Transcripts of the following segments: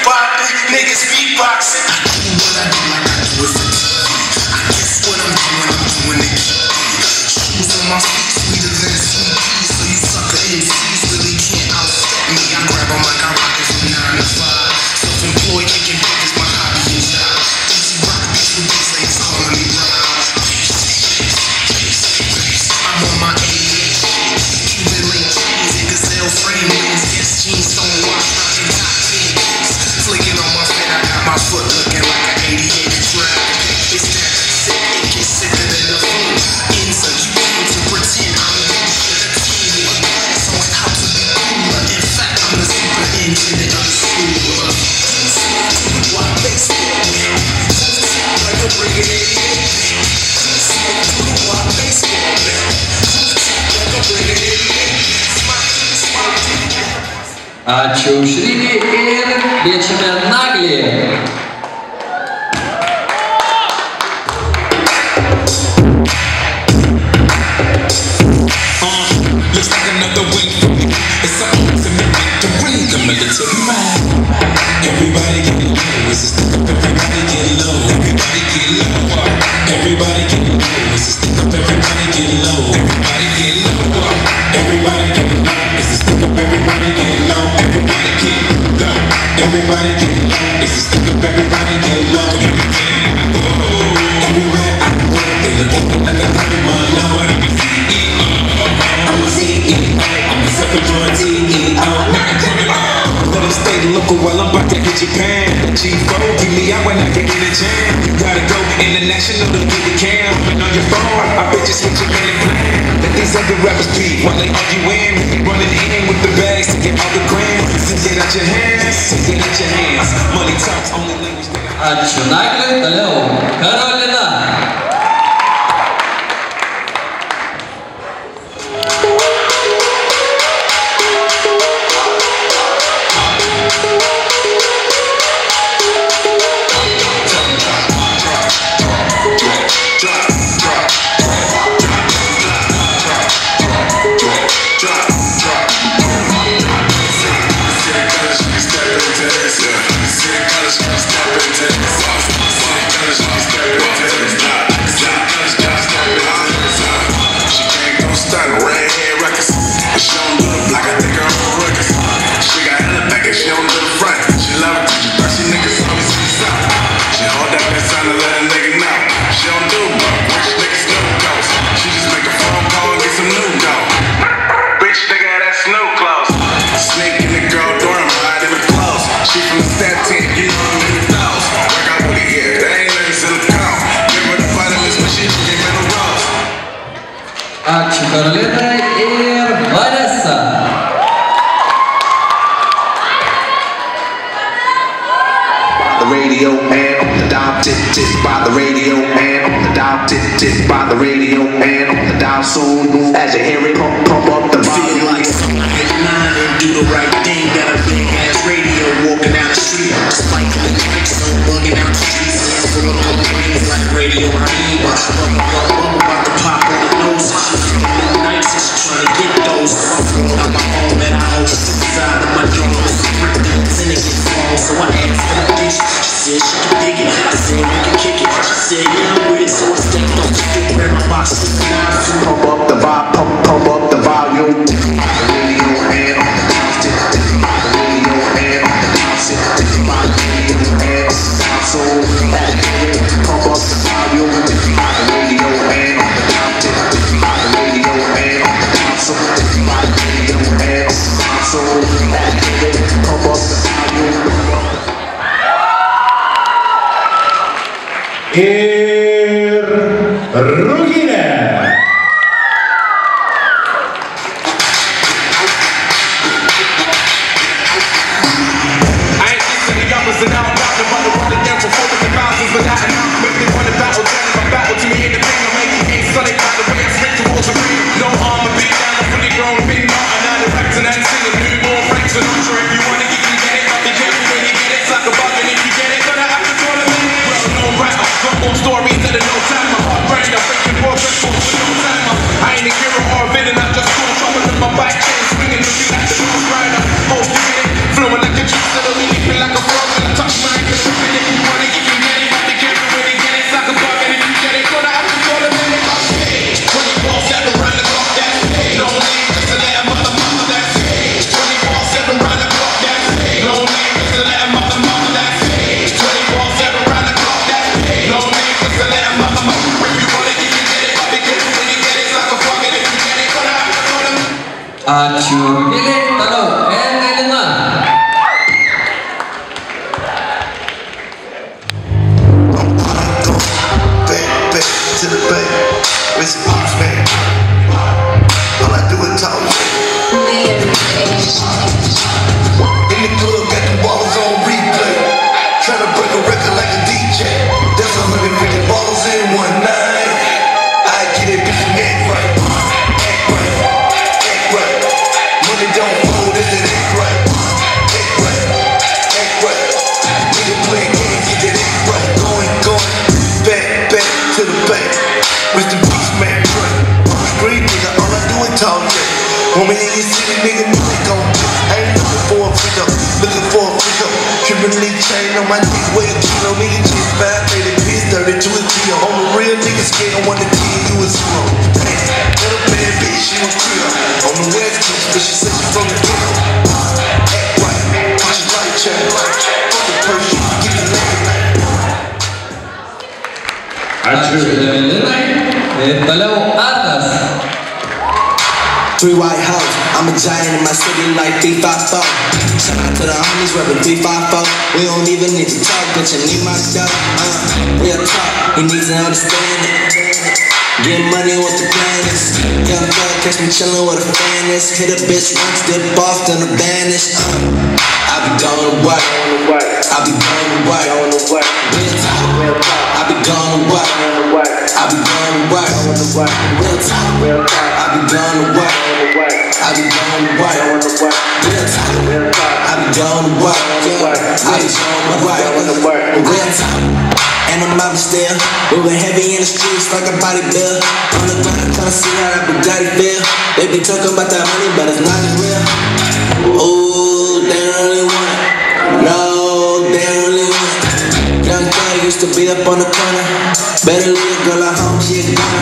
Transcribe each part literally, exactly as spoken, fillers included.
bopping, niggas beatboxing. I do what I do like I do it for T V. I guess what I'm doing, I'm doing it. Shoes on my feet, sweeter than a sweet pea. So you sucker M Cs really can't outstep me. I grab them like I rock it from nine to five. Self-employed, kicking back is my hobby and job. Easy rock beats with these ladies calling me Rob. I'm on my eighty-eight shit. Cuban link jeans and gazelle frame wings. Guess jeans don't wash, rockin' top jeans. Flicking on my fit, I got my foot looking like an eighty-eight drive. It's that sick, it gets sicker than the flu. Insert you came to pretend I'm the shit a team with a class on how to be cooler. In fact, I'm the super intendant of the school. Why baseball? Like a bring it eighty-eight. Why baseball? Like a bring it eighty-eight. Ačiū Aušrinei ir kviečiame Naglį. Looks like another wing for me. It's the ultimate victory, the military man. Everybody get low, it's a stick up, everybody get low. Everybody get low, everybody get low. It's a stick up, everybody get low. Everybody get low, everybody get low. It's a stick up, everybody get low. Everybody get low, everybody get low. It's a stick up, everybody get low. Everywhere I go, they look at me like a diamond low. I'm a C E O, I'm a self-employed C E O. Let them stay local while I'm about to hit Japan. G four, keep me out when I get in the jam. You gotta go international to get the cam. And on your phone, I bet you switch your game plan. Let these other rappers beat while they arguing. Running in with the bags to get all the grams. Take it out your hands, take it out your hands. Money talks, only language that I... Ačiū Nagliui, toliau Karolina. Ačiū Karolinai ir Vanessa. The radio and on the dial, tick tick by the radio and on the dial, tick tick by the radio and on the dial soon as you hear it pump pump up the volume. Feel like someone hit nine and do the right thing. Got a big ass radio walking down the street. Despite the lights, so bugging out the streets. Full of all the waves like radio I need. Watch the bubble bubble about to pop on the nose. Nights and she trying to get those. I'm throwing out my phone that I hold inside of my drum. And it gets small, so I asked for the dish. She said she can dig it. I said we can kick it. She said yeah I'm with it, so I stepped up. She could grab my box. Pump up the vibe, pump pump up the volume. The radio and on the dial, tick tick by the radio and on the dial, tick tick by the radio and on the dial. So as you hear it, pump up the volume. By the radio and on the dial, tick tick by the radio and on the dial. So tick by the radio and on the dial. So as you hear it, pump up the volume. Ir Rugilė. Stories that are no time, my heart burned, I break Ačiū Viliai, toliau Evelina. Back, back to the bank. With some boots, man. All I do is talk. In the club, got the ballers on replay. Tryna break a record like a D J. That's one hundred fifty ballers in one night. I get it, bitch, and act right. Act right, act right. Money don't fold if it act right. Act right, act right. Nigga playing games, get that act right. Going, going, back, back to the bank. Mister Beast Man, Trey. Street nigga, all I do is talk shit. Woman in your city, nigga, know they gon' do. I ain't looking for a freak up, looking for a freak up. Criminally chain on my dick, weigh a kilo. Nigga, chase five, eighty piece, thirty-two is G. On the real nigga, scared on one to ten, you was slow. Damn, little bad bitch, she was clear. On the west coast, but she said she from the ghetto. Act right, watch your light check. Fuck the purse, you get the name. Ačiū Evelinai. Ir toliau Arnas. Three white hoes, I'm a giant in my city like three five four. Shout out to the homies reppin' three five four. We don't even need to talk, bitch, I need my stuff. Uh, real talk, he needs to understand it. Get money with the plan is. Young thug catch me chillin' with a fan is. Hit a bitch once, dip off, then a banish. Uh, I be going to work, I be going to work. Real talk, I be going to work, I be going to work. Real talk, I be going to work, I be going to work. Real talk, I be going to work, I be going to work. Real talk. And I'm out still, moving heavy in the streets like a bodybuilder. On the ground, tryna see how that Bugatti feel. They be talking about that money, but it's not as real. Ooh, they don't really want it. No, they don't really want it. Young thug used to be up on the corner. Better leave a girl at home, she a goner.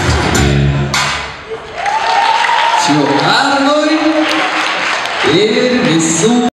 Ačiū Arnui ir visų